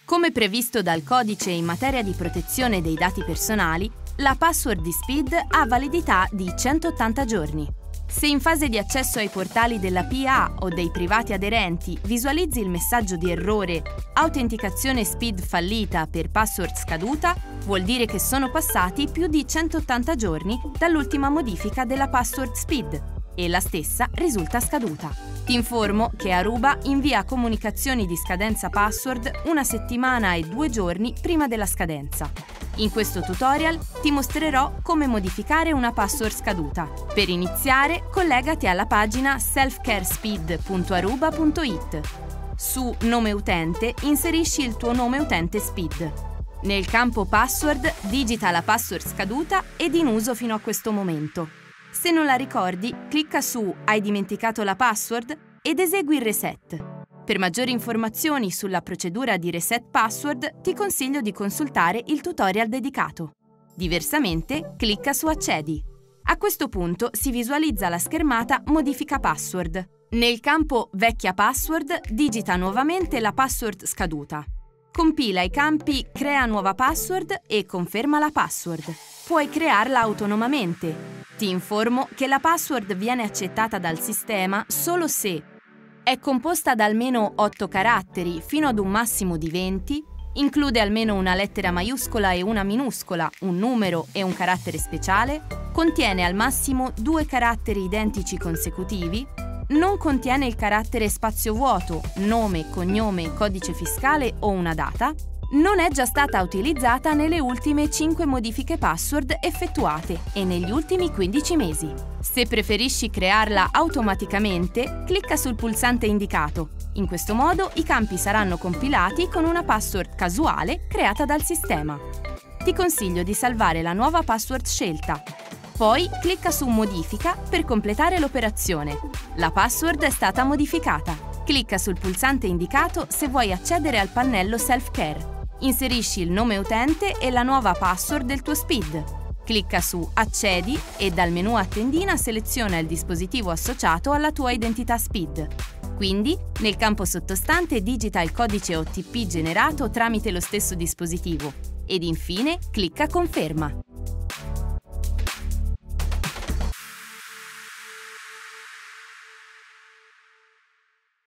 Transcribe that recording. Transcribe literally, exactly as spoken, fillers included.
Come previsto dal codice in materia di protezione dei dati personali, la password di SPID ha validità di centottanta giorni. Se in fase di accesso ai portali della P A o dei privati aderenti visualizzi il messaggio di errore "Autenticazione SPID fallita per password scaduta", vuol dire che sono passati più di centottanta giorni dall'ultima modifica della password SPID e la stessa risulta scaduta. Ti informo che Aruba invia comunicazioni di scadenza password una settimana e due giorni prima della scadenza. In questo tutorial ti mostrerò come modificare una password scaduta. Per iniziare, collegati alla pagina self care speed punto aruba punto it. Su Nome utente inserisci il tuo nome utente SPID. Nel campo Password digita la password scaduta ed in uso fino a questo momento. Se non la ricordi, clicca su "Hai dimenticato la password?" ed esegui il reset. Per maggiori informazioni sulla procedura di reset password, ti consiglio di consultare il tutorial dedicato. Diversamente, clicca su Accedi. A questo punto si visualizza la schermata Modifica password. Nel campo Vecchia password, digita nuovamente la password scaduta. Compila i campi Crea nuova password e Conferma la password. Puoi crearla autonomamente. Ti informo che la password viene accettata dal sistema solo se è composta da almeno otto caratteri fino ad un massimo di venti, include almeno una lettera maiuscola e una minuscola, un numero e un carattere speciale, contiene al massimo due caratteri identici consecutivi, non contiene il carattere spazio vuoto, nome, cognome, codice fiscale o una data, non è già stata utilizzata nelle ultime cinque modifiche password effettuate e negli ultimi quindici mesi. Se preferisci crearla automaticamente, clicca sul pulsante indicato. In questo modo i campi saranno compilati con una password casuale creata dal sistema. Ti consiglio di salvare la nuova password scelta. Poi clicca su Modifica per completare l'operazione. La password è stata modificata. Clicca sul pulsante indicato se vuoi accedere al pannello Self Care. Inserisci il nome utente e la nuova password del tuo SPID. Clicca su Accedi e dal menu a tendina seleziona il dispositivo associato alla tua identità SPID. Quindi, nel campo sottostante digita il codice O T P generato tramite lo stesso dispositivo ed infine clicca Conferma.